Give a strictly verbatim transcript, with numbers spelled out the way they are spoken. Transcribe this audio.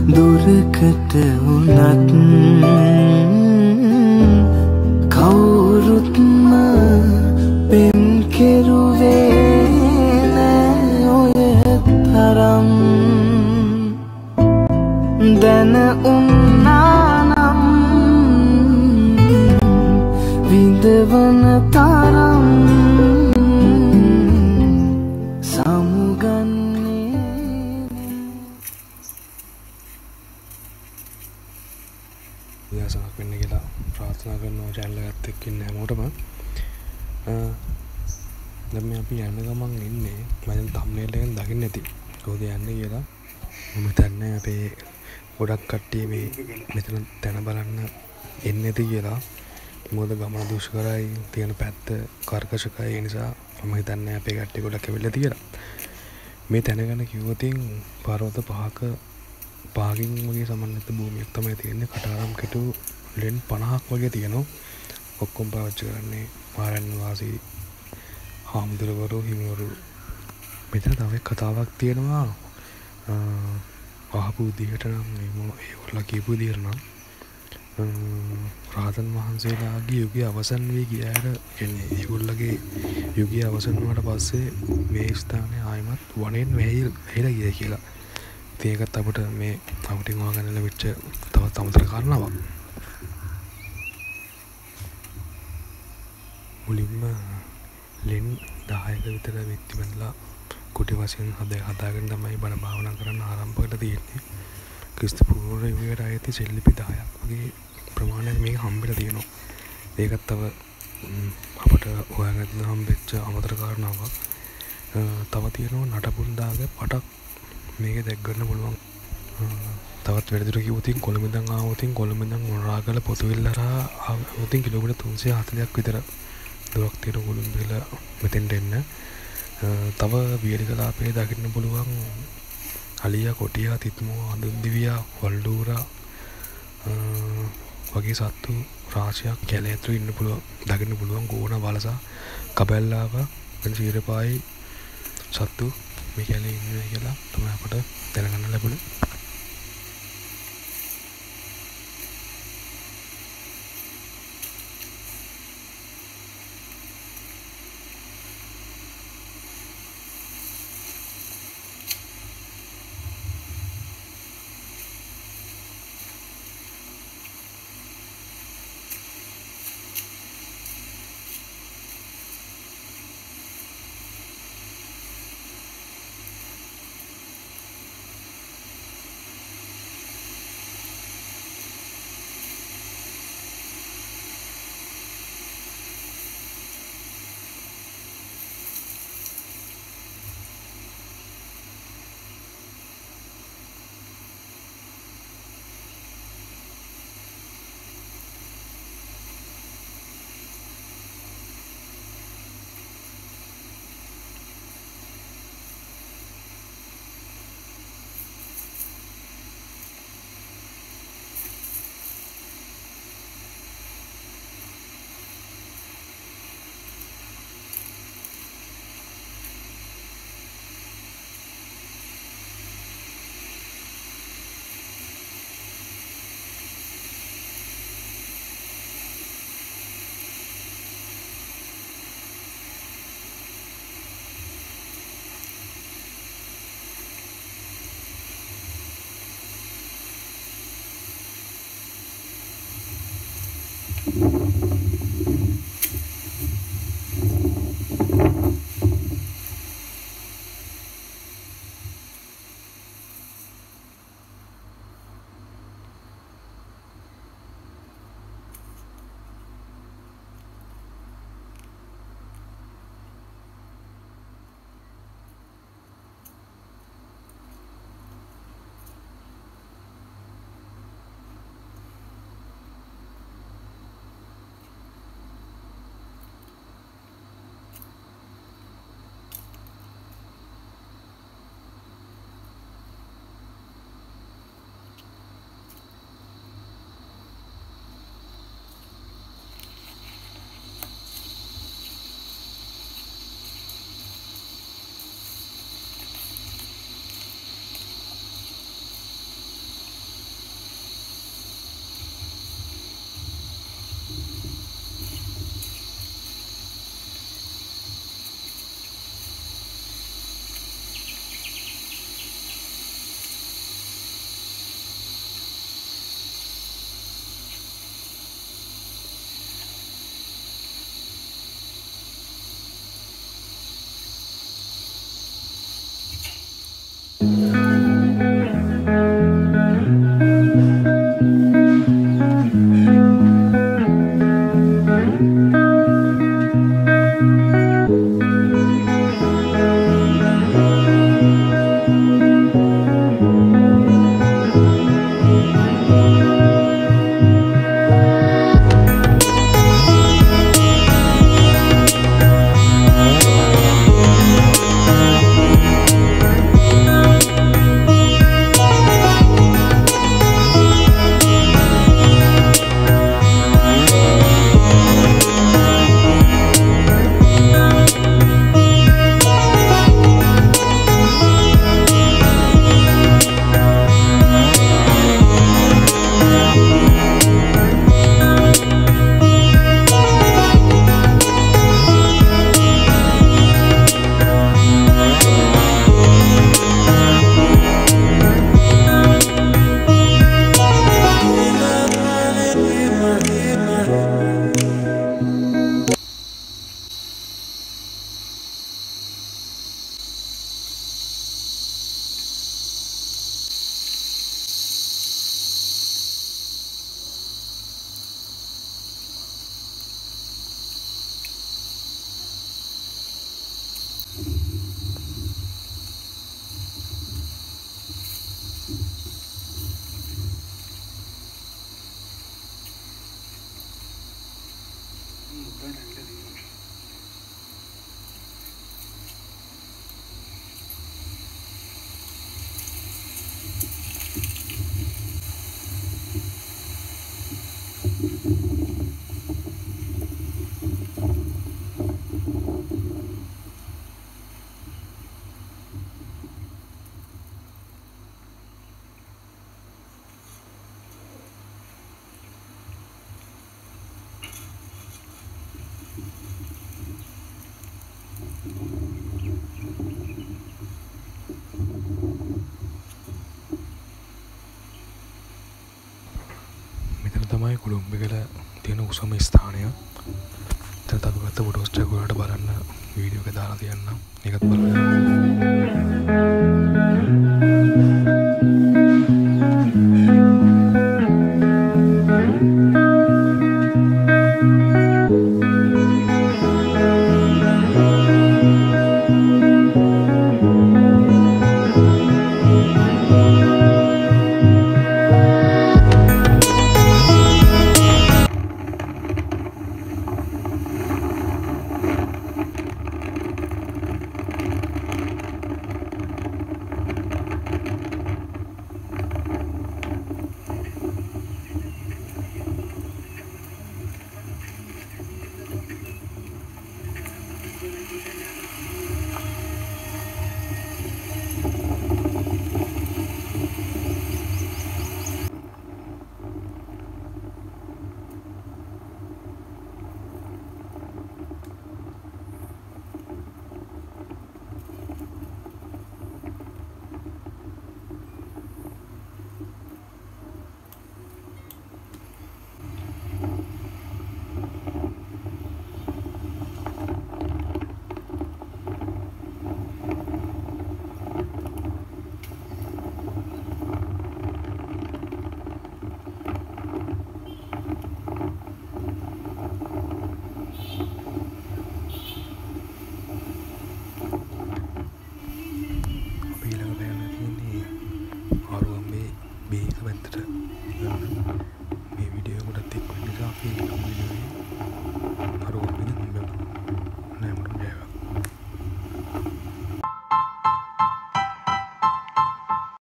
දුරකට වුණත් කවුරුත්ම පෙම් කෙරුවේ නෑ ඔය තරම් දැන උන්නානම් විඳවන තරම් විනාශයක් වෙන්න කියලා ප්‍රාර්ථනා කරනවා channel එකත් එක්ක ඉන්න හැමෝටම. දැන් මේ අපි යන ගමන් ඉන්නේ මම thumbnail එකෙන් දකින්න ඇති කොහොමද යන්නේ කියලා. මම හිතන්නේ අපේ ගොඩක් කට්ටිය මේ මෙතන තැන බලන්න එන්නේ නැති කියලා. මොකද ගමන දුෂ්කරයි, තියෙන පැත්ත කර්කශකයි. ඒ නිසා මම හිතන්නේ අපේ කට්ටිය ගොඩක් ඇවිල්ලා තියෙනවා. මේ තැන ගැන කිව්වොතින් පර්වත පහක පාගින් වගේ සමන්විත භූමියක් තමයි තියෙන්නේ. කටාරම් කෙටු ලෙන් පනහක් වගේ තියෙනවා. ඔක්කොම පාවිච්චි කරන්නේ ආරණ්‍ය වාසී හාමුදුරුවරු හිමිවරු. මෙතන තව එක කතාවක් තියෙනවා. අහපු විදිහට නම් ඒගොල්ලෝ කියපු විදිහට නම් රහතන් වහන්සේලාගේ යුගය අවසන් වී ගියාට කියන්නේ ඒගොල්ලගේ යුගය අවසන් වුණාට පස්සේ මේ ස්ථානය ආයිමත් වනයෙන් වැහිලා ගියා කියලා. ඒකත් අපිට මේ අපිට හොයාගන්න ලැබිච්ච තවත් අමතර කාරණාවක්. මුලින්ම ලෙන් දහයක විතර වෙත්තිමන්ලා කුටි වශයෙන් හදා හදාගෙන තමයි බණ භාවනා කරන්න ආරම්භ කරලා තියෙන්නේ. ක්‍රිස්තු පූර්ව යුගයට ආයති සෙල්ලිපි දහයක් වගේ ප්‍රමාණයක් මේක හම්බෙලා තියෙනවා. ඒකත් තව අපිට හොයාගන්න හම්බෙච්ච අමතර කාරණාවක්. තව තියෙනවා නටබුන්දාගේ පටක් මේක දැක් ගන්න පුළුවන්. තවත් වැඩිදුර කිව්වොතින් කොළඹ ඉඳන් ආවොතින් කොළඹ ඉඳන් මොනරාගල පොතුවිල්ල හරහා ආවොතින් කිලෝමීටර් තුන්සිය හතළියක් විතර දුරක් තියෙන කොළඹ මෙතෙන්ට එන්න. තව වියලිකලාපේ දකින්න පුළුවන් අලියා කොටියා තිත්මෝ අඳුන්දිවියා වල්ඩූරා වගේ සත්තු රාශියක් කැලේ ඇතුළේ ඉන්න පුළුවන් දකින්න පුළුවන්. ගෝණ වලසා කබැල්ලාව වෙන සීරපායි සත්තු මේ කැලේ ඉන්නවා කියලා තමයි අපට දැනගන්න ලැබුණේ. තමයි කුඩුම්බිගල තියෙන උසම ස්ථානය. එතන තදුගත්ත ෆොටෝස් ටික ඔයාලට බලන්න වීඩියෝ එක දාලා තියන්නම්. ඒකත් බලන්න.